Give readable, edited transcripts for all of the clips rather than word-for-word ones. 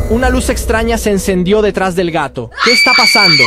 Una luz extraña se encendió detrás del gato. ¿Qué está pasando?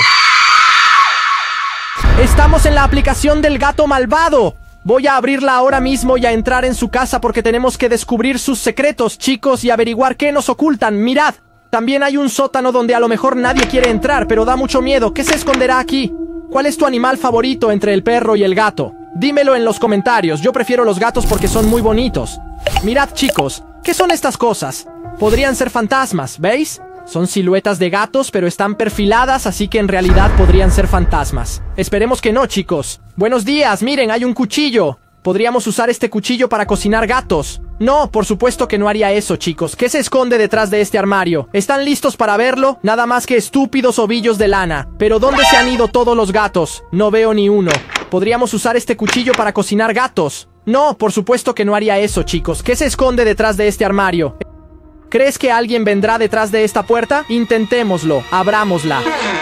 ¡Estamos en la aplicación del gato malvado! Voy a abrirla ahora mismo y a entrar en su casa porque tenemos que descubrir sus secretos, chicos, y averiguar qué nos ocultan. ¡Mirad! También hay un sótano donde a lo mejor nadie quiere entrar, pero da mucho miedo. ¿Qué se esconderá aquí? ¿Cuál es tu animal favorito entre el perro y el gato? Dímelo en los comentarios. Yo prefiero los gatos porque son muy bonitos. Mirad, chicos, ¿qué son estas cosas? Podrían ser fantasmas, ¿veis? Son siluetas de gatos, pero están perfiladas, así que en realidad podrían ser fantasmas. Esperemos que no, chicos. Buenos días, miren, hay un cuchillo. Podríamos usar este cuchillo para cocinar gatos. No, por supuesto que no haría eso, chicos. ¿Qué se esconde detrás de este armario? ¿Están listos para verlo? Nada más que estúpidos ovillos de lana. ¿Pero dónde se han ido todos los gatos? No veo ni uno. ¿Podríamos usar este cuchillo para cocinar gatos? No, por supuesto que no haría eso, chicos. ¿Qué se esconde detrás de este armario? ¿Crees que alguien vendrá detrás de esta puerta? Intentémoslo. Abrámosla.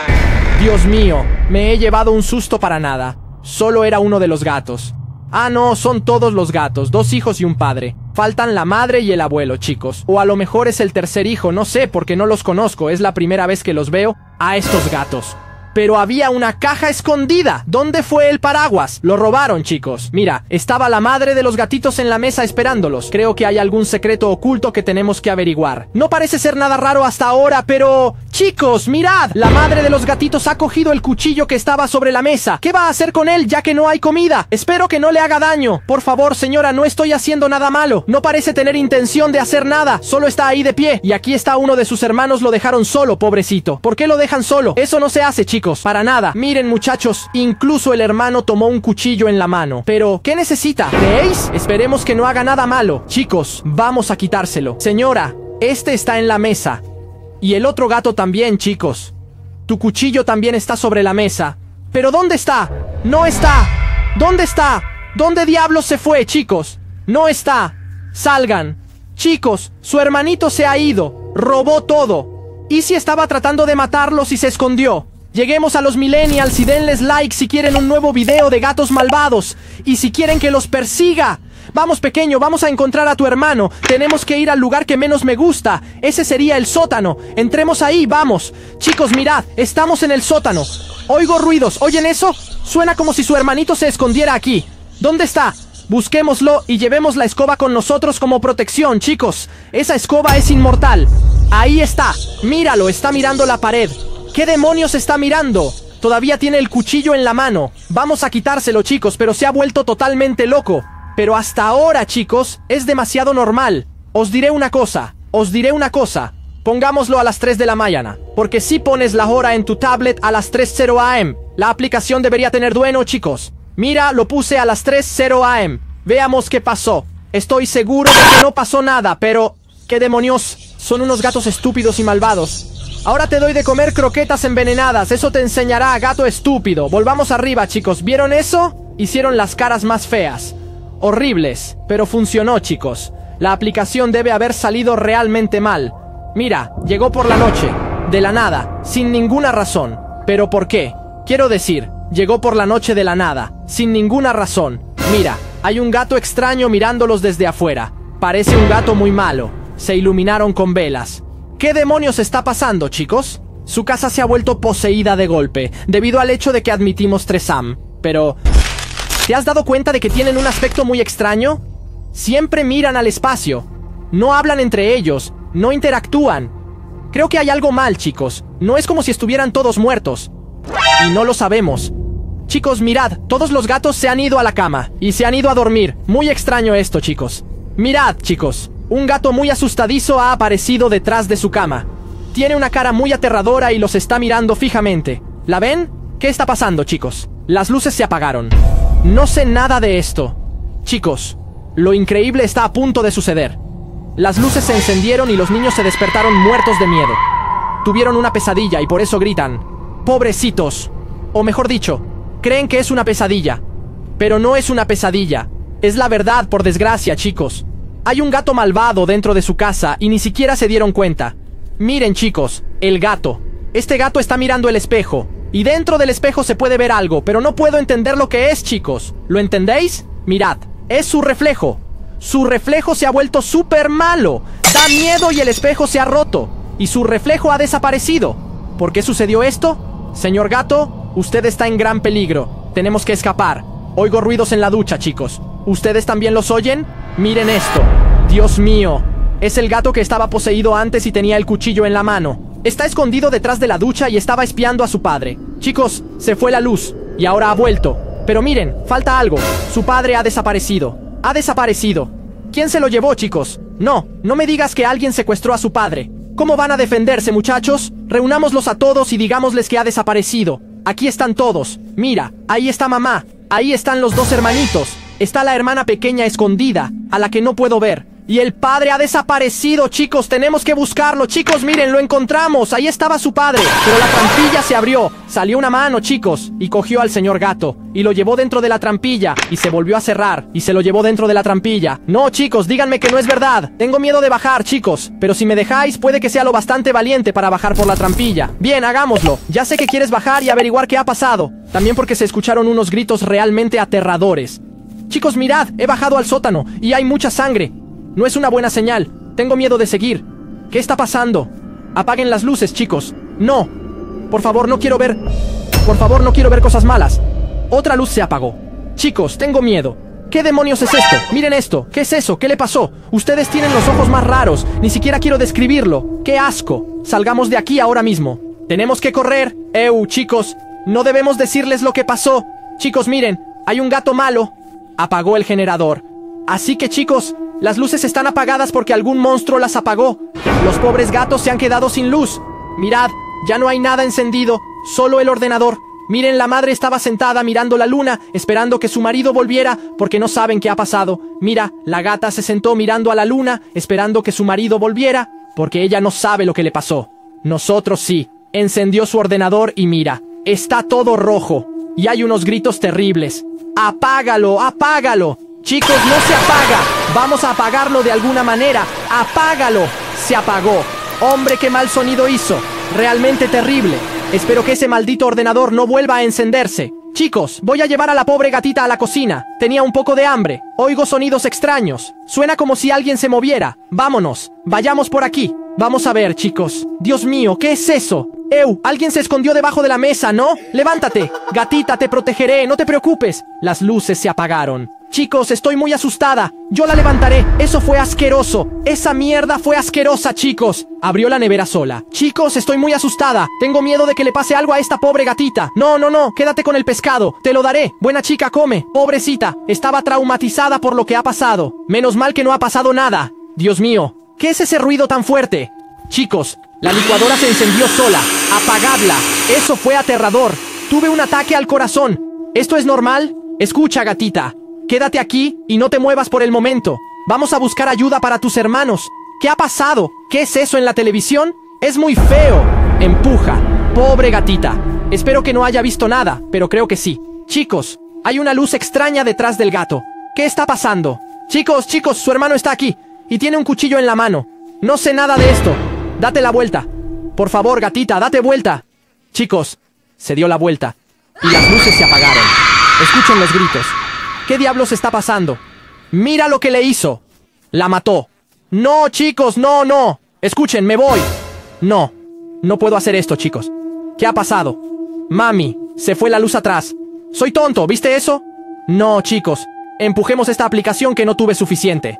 Dios mío, me he llevado un susto para nada. Solo era uno de los gatos. Ah, no, son todos los gatos, 2 hijos y un padre. Faltan la madre y el abuelo, chicos. O a lo mejor es el tercer hijo, no sé, porque no los conozco. Es la primera vez que los veo a estos gatos. Pero había una caja escondida. ¿Dónde fue el paraguas? Lo robaron, chicos. Mira, estaba la madre de los gatitos en la mesa esperándolos. Creo que hay algún secreto oculto que tenemos que averiguar. No parece ser nada raro hasta ahora, pero... Chicos, mirad. La madre de los gatitos ha cogido el cuchillo que estaba sobre la mesa. ¿Qué va a hacer con él ya que no hay comida? Espero que no le haga daño. Por favor, señora, no estoy haciendo nada malo. No parece tener intención de hacer nada. Solo está ahí de pie. Y aquí está uno de sus hermanos. Lo dejaron solo, pobrecito. ¿Por qué lo dejan solo? Eso no se hace, chicos. Para nada. Miren, muchachos, incluso el hermano tomó un cuchillo en la mano. Pero, ¿qué necesita? ¿Veis? Esperemos que no haga nada malo. Chicos, vamos a quitárselo. Señora, este está en la mesa. Y el otro gato también, chicos. Tu cuchillo también está sobre la mesa. ¿Pero dónde está? ¡No está! ¿Dónde está? ¿Dónde diablos se fue, chicos? ¡No está! ¡Salgan! Chicos, su hermanito se ha ido. Robó todo. ¿Y si estaba tratando de matarlos y se escondió? Lleguemos a los millennials y denles like si quieren un nuevo video de gatos malvados. Y si quieren que los persiga. Vamos, pequeño, vamos a encontrar a tu hermano. Tenemos que ir al lugar que menos me gusta. Ese sería el sótano. Entremos ahí, vamos. Chicos, mirad, estamos en el sótano. Oigo ruidos, ¿oyen eso? Suena como si su hermanito se escondiera aquí. ¿Dónde está? Busquémoslo y llevemos la escoba con nosotros como protección, chicos. Esa escoba es inmortal. Ahí está. Míralo, está mirando la pared. ¿Qué demonios está mirando? Todavía tiene el cuchillo en la mano. Vamos a quitárselo, chicos, pero se ha vuelto totalmente loco. Pero hasta ahora, chicos, es demasiado normal. Os diré una cosa. Pongámoslo a las 3 de la mañana. Porque si pones la hora en tu tablet a las 3:00 am, la aplicación debería tener dueño, chicos. Mira, lo puse a las 3:00 am. Veamos qué pasó. Estoy seguro de que no pasó nada, pero... ¿Qué demonios? Son unos gatos estúpidos y malvados. Ahora te doy de comer croquetas envenenadas. Eso te enseñará, gato estúpido. Volvamos arriba, chicos. ¿Vieron eso? Hicieron las caras más feas. Horribles, pero funcionó, chicos. La aplicación debe haber salido realmente mal. Mira, llegó por la noche, de la nada, sin ninguna razón. ¿Pero por qué? Quiero decir, llegó por la noche de la nada, sin ninguna razón. Mira, hay un gato extraño mirándolos desde afuera. Parece un gato muy malo. Se iluminaron con velas. ¿Qué demonios está pasando, chicos? Su casa se ha vuelto poseída de golpe, debido al hecho de que admitimos 3am. Pero... ¿te has dado cuenta de que tienen un aspecto muy extraño? Siempre miran al espacio. No hablan entre ellos. No interactúan. Creo que hay algo mal, chicos. No es como si estuvieran todos muertos. Y no lo sabemos. Chicos, mirad. Todos los gatos se han ido a la cama. Y se han ido a dormir. Muy extraño esto, chicos. Mirad, chicos. Un gato muy asustadizo ha aparecido detrás de su cama. Tiene una cara muy aterradora y los está mirando fijamente. ¿La ven? ¿Qué está pasando, chicos? Las luces se apagaron. No sé nada de esto. Chicos, lo increíble está a punto de suceder. Las luces se encendieron y los niños se despertaron muertos de miedo. Tuvieron una pesadilla y por eso gritan. ¡Pobrecitos! O mejor dicho, creen que es una pesadilla. Pero no es una pesadilla. Es la verdad, por desgracia, chicos. Hay un gato malvado dentro de su casa y ni siquiera se dieron cuenta. Miren, chicos, el gato. Este gato está mirando el espejo. Y dentro del espejo se puede ver algo, pero no puedo entender lo que es, chicos. ¿Lo entendéis? Mirad, es su reflejo. Su reflejo se ha vuelto súper malo. Da miedo y el espejo se ha roto. y su reflejo ha desaparecido. ¿Por qué sucedió esto? Señor gato, usted está en gran peligro. Tenemos que escapar. Oigo ruidos en la ducha, chicos. ¿Ustedes también los oyen? Miren esto. Dios mío. Es el gato que estaba poseído antes y tenía el cuchillo en la mano. Está escondido detrás de la ducha y estaba espiando a su padre. Chicos, se fue la luz y ahora ha vuelto. Pero miren, falta algo. Su padre ha desaparecido. Ha desaparecido. ¿Quién se lo llevó, chicos? No me digas que alguien secuestró a su padre. ¿Cómo van a defenderse, muchachos? Reunámoslos a todos y digámosles que ha desaparecido. Aquí están todos. Mira, ahí está mamá. Ahí están los dos hermanitos. Está la hermana pequeña escondida, a la que no puedo ver. Y el padre ha desaparecido, chicos. Tenemos que buscarlo. Chicos, miren, lo encontramos. Ahí estaba su padre. Pero la trampilla se abrió. Salió una mano, chicos, y cogió al señor gato. Y lo llevó dentro de la trampilla. Y se volvió a cerrar. Y se lo llevó dentro de la trampilla. No, chicos, díganme que no es verdad. Tengo miedo de bajar, chicos. Pero si me dejáis, puede que sea lo bastante valiente para bajar por la trampilla. Bien, hagámoslo. Ya sé que quieres bajar y averiguar qué ha pasado. También porque se escucharon unos gritos realmente aterradores. Chicos, mirad, he bajado al sótano. Y hay mucha sangre. No es una buena señal. Tengo miedo de seguir. ¿Qué está pasando? Apaguen las luces, chicos. No. Por favor, no quiero ver... Por favor, no quiero ver cosas malas. Otra luz se apagó. Chicos, tengo miedo. ¿Qué demonios es esto? Miren esto. ¿Qué es eso? ¿Qué le pasó? Ustedes tienen los ojos más raros. Ni siquiera quiero describirlo. ¡Qué asco! Salgamos de aquí ahora mismo. Tenemos que correr. Chicos. No debemos decirles lo que pasó. Chicos, miren. Hay un gato malo. Apagó el generador. Así que, chicos... Las luces están apagadas porque algún monstruo las apagó. Los pobres gatos se han quedado sin luz. Mirad, ya no hay nada encendido, solo el ordenador. Miren, la madre estaba sentada mirando la luna, esperando que su marido volviera, porque no saben qué ha pasado. Mira, la gata se sentó mirando a la luna, esperando que su marido volviera, porque ella no sabe lo que le pasó. Nosotros sí. Encendió su ordenador y mira, está todo rojo. Y hay unos gritos terribles. ¡Apágalo, apágalo! Chicos, no se apaga. Vamos a apagarlo de alguna manera. ¡Apágalo! Se apagó. Hombre, qué mal sonido hizo. Realmente terrible. Espero que ese maldito ordenador no vuelva a encenderse. Chicos, voy a llevar a la pobre gatita a la cocina. Tenía un poco de hambre. Oigo sonidos extraños. Suena como si alguien se moviera. Vámonos. Vayamos por aquí. Vamos a ver, chicos. Dios mío, ¿qué es eso? Alguien se escondió debajo de la mesa, ¿no? Levántate. Gatita, te protegeré, no te preocupes. Las luces se apagaron. Chicos, estoy muy asustada. Yo la levantaré. Eso fue asqueroso. Esa mierda fue asquerosa, chicos. Abrió la nevera sola. Chicos, estoy muy asustada. Tengo miedo de que le pase algo a esta pobre gatita. No. Quédate con el pescado. Te lo daré. Buena chica, come. Pobrecita. Estaba traumatizada por lo que ha pasado. Menos mal que no ha pasado nada. Dios mío. ¿Qué es ese ruido tan fuerte? Chicos, la licuadora se encendió sola. Apagadla. Eso fue aterrador. Tuve un ataque al corazón. ¿Esto es normal? Escucha, gatita. Quédate aquí y no te muevas por el momento. Vamos a buscar ayuda para tus hermanos. ¿Qué ha pasado? ¿Qué es eso en la televisión? Es muy feo. Empuja. Pobre gatita. Espero que no haya visto nada, pero creo que sí. Chicos, hay una luz extraña detrás del gato. ¿Qué está pasando? Chicos, su hermano está aquí y tiene un cuchillo en la mano. No sé nada de esto. Date la vuelta. Por favor, gatita, date vuelta. Chicos, se dio la vuelta y las luces se apagaron. Escuchen los gritos. ¿Qué diablos está pasando? Mira lo que le hizo. La mató. No, chicos, no. Escuchen, me voy. No puedo hacer esto, chicos. ¿Qué ha pasado? Mami, se fue la luz atrás. Soy tonto, ¿viste eso? No, chicos. Empujemos esta aplicación que no tuve suficiente.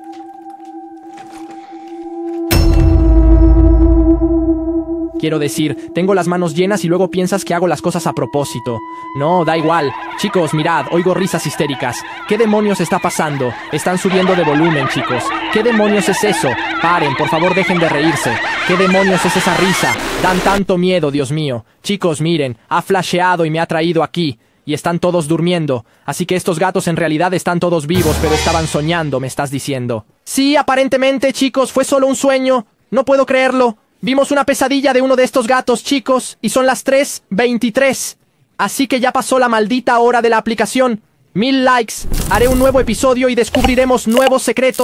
Quiero decir, tengo las manos llenas y luego piensas que hago las cosas a propósito. No, da igual. Chicos, mirad, oigo risas histéricas. ¿Qué demonios está pasando? Están subiendo de volumen, chicos. ¿Qué demonios es eso? Paren, por favor, dejen de reírse. ¿Qué demonios es esa risa? Dan tanto miedo, Dios mío. Chicos, miren, ha flasheado y me ha traído aquí. Y están todos durmiendo. Así que estos gatos en realidad están todos vivos, pero estaban soñando, me estás diciendo. Sí, aparentemente, chicos, fue solo un sueño. No puedo creerlo. Vimos una pesadilla de uno de estos gatos, chicos, y son las 3:23. Así que ya pasó la maldita hora de la aplicación. 1000 likes. Haré un nuevo episodio y descubriremos nuevos secretos.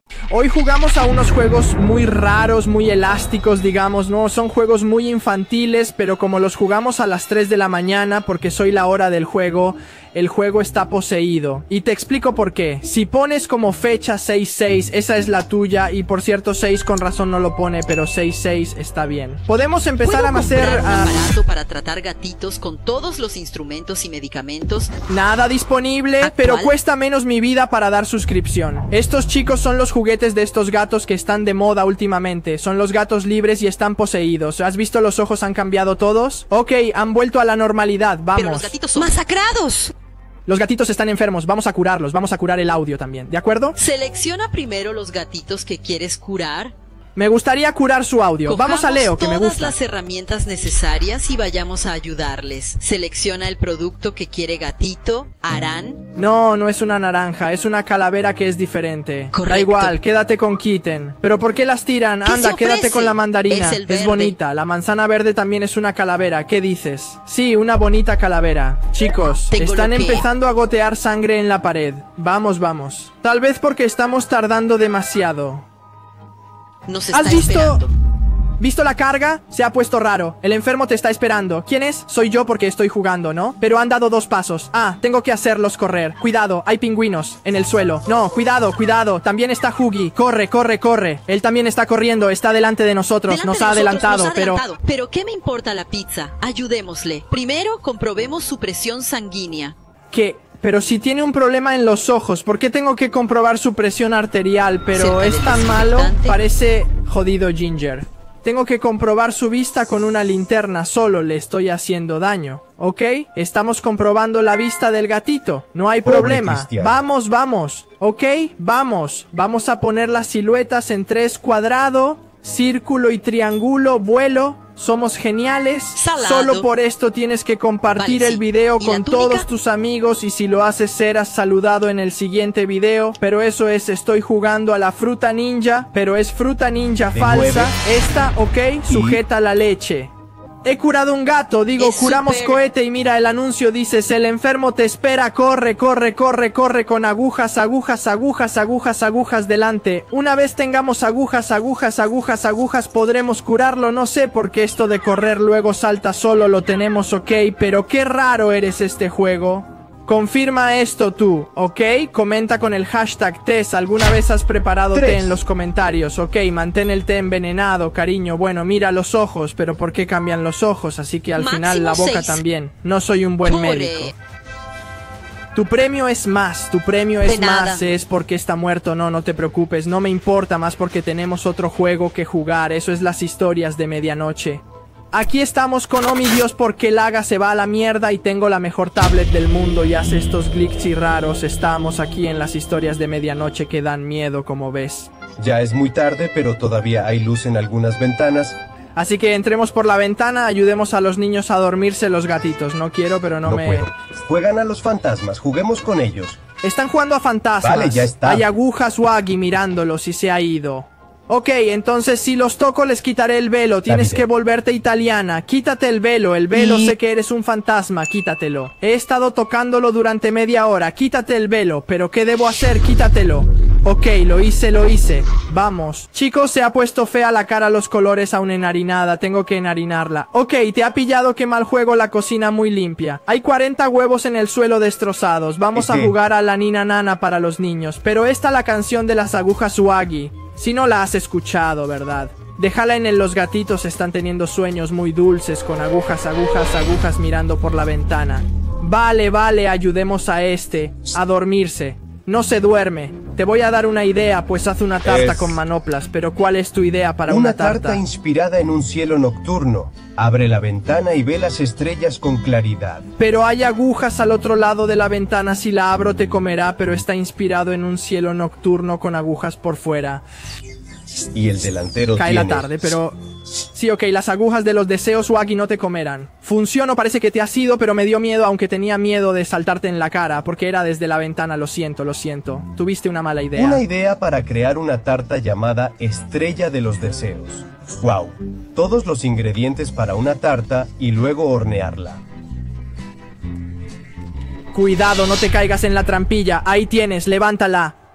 Hoy jugamos a unos juegos muy raros, muy elásticos, digamos, ¿no? Son juegos muy infantiles, pero como los jugamos a las 3 de la mañana, porque soy la hora del juego, el juego está poseído. Y te explico por qué. Si pones como fecha 6-6, esa es la tuya, y por cierto 6 con razón no lo pone, pero 6-6 está bien. Podemos empezar a hacer... un aparato para tratar gatitos con todos los instrumentos y medicamentos. Nada disponible, ¿Actual? pero cuesta menos mi vida para dar suscripción. Estos chicos son los juguetes de estos gatos que están de moda últimamente. Son los gatos libres y están poseídos. ¿Has visto los ojos han cambiado todos? Ok, han vuelto a la normalidad, vamos. Pero los gatitos son masacrados. Los gatitos están enfermos, vamos a curarlos, vamos a curar el audio también, ¿de acuerdo? Selecciona primero los gatitos que quieres curar. Me gustaría curar su audio. Vamos a Leo, que me todas gusta. las herramientas necesarias y vayamos a ayudarles. Selecciona el producto que quiere gatito. Harán. No, no es una naranja, es una calavera que es diferente. Correcto. Da igual, quédate con Kitten. ¿Pero por qué las tiran? ¿Qué Anda, se quédate ofrece? con la mandarina. Es el verde. bonita. La manzana verde también es una calavera. ¿Qué dices? Sí, una bonita calavera. Chicos, Tengo están lo que- empezando a gotear sangre en la pared. Vamos, vamos. Tal vez porque estamos tardando demasiado. Nos está ¿Has visto? esperando. ¿Visto la carga? Se ha puesto raro. El enfermo te está esperando. ¿Quién es? Soy yo porque estoy jugando, ¿no? Pero han dado 2 pasos. Ah, tengo que hacerlos correr. Cuidado, hay pingüinos en el suelo. No, cuidado, cuidado. También está Huggy. Corre, corre, corre. Él también está corriendo. Está delante de nosotros. Delante Nos de ha nosotros, adelantado, nos ha pero... adelantado. Pero ¿qué me importa la pizza? Ayudémosle. Primero comprobemos su presión sanguínea. ¿Qué? Pero si tiene un problema en los ojos, ¿por qué tengo que comprobar su presión arterial? Pero Cerca es del tan malo, desinfectante. parece jodido Ginger. Tengo que comprobar su vista con una linterna, solo le estoy haciendo daño, ¿ok? Estamos comprobando la vista del gatito, no hay Pobre problema. Cristiano. Vamos, vamos, ¿ok? Vamos. Vamos a poner las siluetas en 3 cuadrado, círculo y triángulo, vuelo. Somos geniales. Salado. Solo por esto tienes que compartir Vale, el sí. video ¿Y la con túnica? todos tus amigos y si lo haces serás saludado en el siguiente video. Pero eso es, estoy jugando a la fruta ninja, pero es fruta ninja De falsa. 9. Esta, ok, sujeta la leche. He curado un gato, digo, Es curamos súper. cohete y mira el anuncio, dices, el enfermo te espera, corre, corre, corre, corre con agujas, agujas, agujas, agujas, agujas delante. Una vez tengamos agujas, agujas, agujas, agujas, podremos curarlo, no sé por qué esto de correr luego salta solo lo tenemos, ok, pero qué raro eres este juego. Confirma esto tú, ¿ok? Comenta con el hashtag TES. ¿Alguna vez has preparado té 3. en los comentarios? Ok, mantén el té envenenado, cariño. Bueno, mira los ojos, pero ¿por qué cambian los ojos? Así que al final la Máximo boca 6. también. No soy un buen Pobre. médico. Tu premio es más, tu premio es De nada. más, es porque está muerto, no, no te preocupes, no me importa más porque tenemos otro juego que jugar, eso es las historias de medianoche. Aquí estamos con oh mi Dios porque Laga se va a la mierda y tengo la mejor tablet del mundo y hace estos glitchy raros, estamos aquí en las historias de medianoche que dan miedo como ves. Ya es muy tarde, pero todavía hay luz en algunas ventanas. Así que entremos por la ventana, ayudemos a los niños a dormirse los gatitos, no quiero pero no No me... puedo. Juegan a los fantasmas, juguemos con ellos. Están jugando a fantasmas. Vale, ya está. Hay agujas Waggy mirándolos y se ha ido. Ok, entonces si los toco les quitaré el velo. Tienes Davide. que volverte italiana. Quítate el velo. Sé que eres un fantasma. Quítatelo. He estado tocándolo durante media hora. Quítate el velo. ¿Pero qué debo hacer? Quítatelo. Ok, lo hice. Vamos. Chicos, se ha puesto fea la cara, los colores aún enharinada. Tengo que enharinarla. Ok, te ha pillado que mal juego la cocina muy limpia. Hay 40 huevos en el suelo destrozados. Vamos a ¿Qué? jugar a la Nina Nana para los niños. Pero esta la canción de las agujas Waggy. Si no la has escuchado, ¿verdad? Déjala en el los gatitos están teniendo sueños muy dulces con agujas, agujas, agujas mirando por la ventana. Vale, ayudemos a este a dormirse. No se duerme. Te voy a dar una idea, pues haz una tarta Es- con manoplas. Pero ¿cuál es tu idea para Una una tarta? tarta inspirada en un cielo nocturno. Abre la ventana y ve las estrellas con claridad. Pero hay agujas al otro lado de la ventana, si la abro te comerá, pero está inspirado en un cielo nocturno con agujas por fuera. Y el delantero Cae tiene... la tarde, pero... Sí, ok, las agujas de los deseos Waggy no te comerán. Funcionó, parece que te has ido, pero me dio miedo, aunque tenía miedo de saltarte en la cara, porque era desde la ventana, lo siento. Tuviste una mala idea. Una idea para crear una tarta llamada Estrella de los Deseos. Wow. Todos los ingredientes para una tarta y luego hornearla. Cuidado, no te caigas en la trampilla. Ahí tienes, levántala.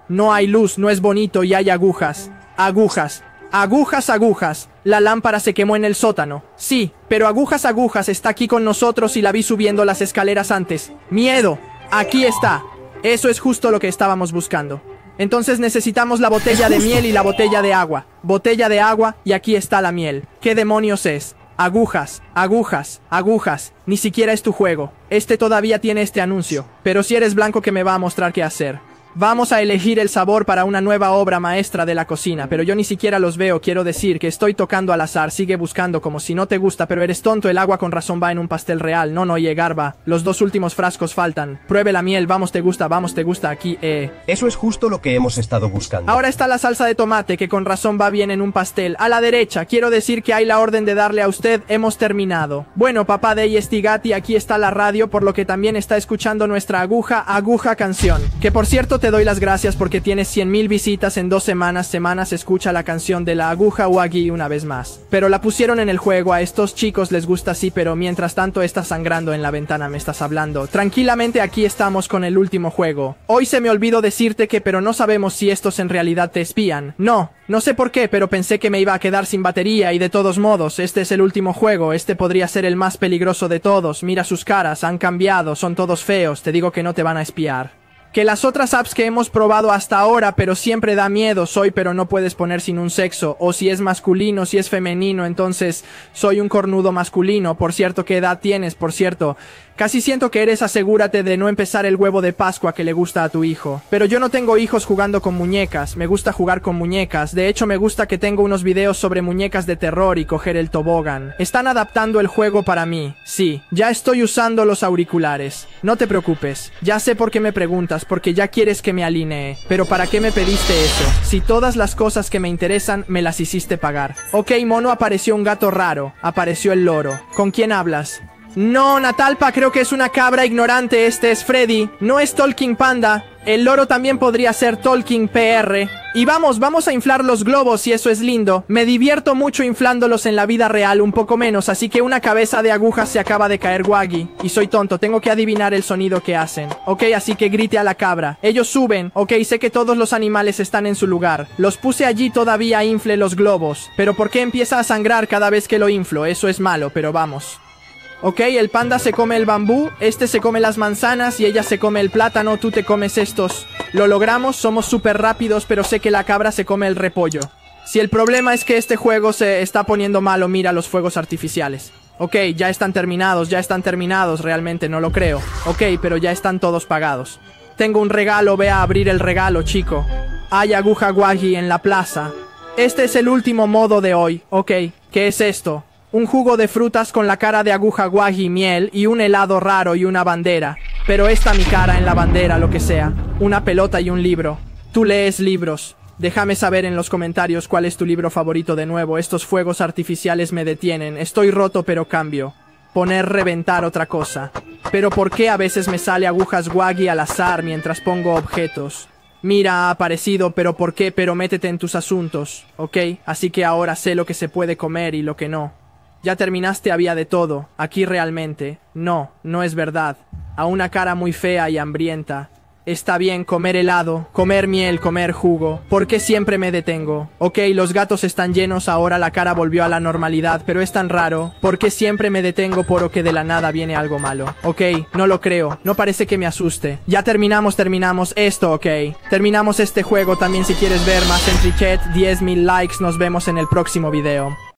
No hay luz, no es bonito y hay agujas. Agujas. Agujas, agujas. La lámpara se quemó en el sótano. Sí, pero agujas, agujas está aquí con nosotros y la vi subiendo las escaleras antes. Miedo. Aquí está. Eso es justo lo que estábamos buscando. Entonces necesitamos la botella de miel y la botella de agua. Botella de agua y aquí está la miel. ¿Qué demonios es? Agujas, agujas, agujas. Ni siquiera es tu juego. Este todavía tiene este anuncio. Pero si eres blanco que me va a mostrar qué hacer. Vamos a elegir el sabor para una nueva obra maestra de la cocina, pero yo ni siquiera los veo, quiero decir que estoy tocando al azar, sigue buscando como si no te gusta, pero eres tonto, el agua con razón va en un pastel real, no, llegar va, los 2 últimos frascos faltan, pruebe la miel, vamos te gusta aquí, Eso es justo lo que hemos estado buscando. Ahora está la salsa de tomate, que con razón va bien en un pastel, a la derecha, quiero decir que hay la orden de darle a usted, hemos terminado. Bueno, papá de Estigati, aquí está la radio, por lo que también está escuchando nuestra aguja canción, que por cierto te doy las gracias porque tienes 100,000 visitas en 2 semanas, escucha la canción de la aguja Wagi una vez más. Pero la pusieron en el juego, a estos chicos les gusta así, pero mientras tanto está sangrando en la ventana, me estás hablando. Tranquilamente aquí estamos con el último juego. Hoy se me olvidó decirte que pero no sabemos si estos en realidad te espían. No sé por qué, pero pensé que me iba a quedar sin batería y de todos modos, este es el último juego, este podría ser el más peligroso de todos, mira sus caras, han cambiado, son todos feos, te digo que no te van a espiar. Que las otras apps que hemos probado hasta ahora, pero siempre da miedo, pero no puedes poner sin un sexo, o si es masculino, si es femenino, entonces soy un cornudo masculino, por cierto, ¿qué edad tienes? Por cierto, casi siento que eres, asegúrate de no empezar el huevo de Pascua que le gusta a tu hijo. Pero yo no tengo hijos jugando con muñecas, me gusta jugar con muñecas, de hecho me gusta que tengo unos videos sobre muñecas de terror y coger el tobogán. Están adaptando el juego para mí, sí, ya estoy usando los auriculares. No te preocupes, ya sé por qué me preguntas, porque ya quieres que me alinee. Pero ¿para qué me pediste eso? Si todas las cosas que me interesan me las hiciste pagar. Ok, mono, apareció un gato raro, apareció el loro. ¿Con quién hablas? No, Natalpa, creo que es una cabra ignorante, este es Freddy, no es Talking Panda. El loro también podría ser Talking PR. Y vamos a inflar los globos y eso es lindo. Me divierto mucho inflándolos en la vida real, un poco menos, así que una cabeza de agujas se acaba de caer, Wagi. Y soy tonto, tengo que adivinar el sonido que hacen. Ok, así que grite a la cabra. Ellos suben, ok, sé que todos los animales están en su lugar. Los puse allí, todavía infle los globos. Pero ¿por qué empieza a sangrar cada vez que lo inflo? Eso es malo, pero vamos. Ok, el panda se come el bambú, este se come las manzanas y ella se come el plátano, tú te comes estos. Lo logramos, somos súper rápidos, pero sé que la cabra se come el repollo. Si el problema es que este juego se está poniendo malo, mira los fuegos artificiales. Ok, ya están terminados, realmente no lo creo. Ok, pero ya están todos pagados. Tengo un regalo, ve a abrir el regalo, chico. Hay aguja Wagi en la plaza. Este es el último modo de hoy. Ok, ¿qué es esto? Un jugo de frutas con la cara de aguja Wagi, miel y un helado raro y una bandera. Pero esta mi cara en la bandera, lo que sea. Una pelota y un libro. Tú lees libros. Déjame saber en los comentarios cuál es tu libro favorito de nuevo. Estos fuegos artificiales me detienen. Estoy roto pero cambio. Poner reventar otra cosa. Pero ¿por qué a veces me sale agujas Wagi al azar mientras pongo objetos? Mira, ha aparecido, pero ¿por qué? Pero métete en tus asuntos, ¿ok? Así que ahora sé lo que se puede comer y lo que no. Ya terminaste, había de todo. Aquí realmente. No es verdad. A una cara muy fea y hambrienta. Está bien comer helado, comer miel, comer jugo. ¿Por qué siempre me detengo? Ok, los gatos están llenos, ahora la cara volvió a la normalidad, pero es tan raro. ¿Por qué siempre me detengo por que de la nada viene algo malo? Ok, no lo creo. No parece que me asuste. Ya terminamos esto, ok. Terminamos este juego, también si quieres ver más en Trichet, 10,000 likes, nos vemos en el próximo video.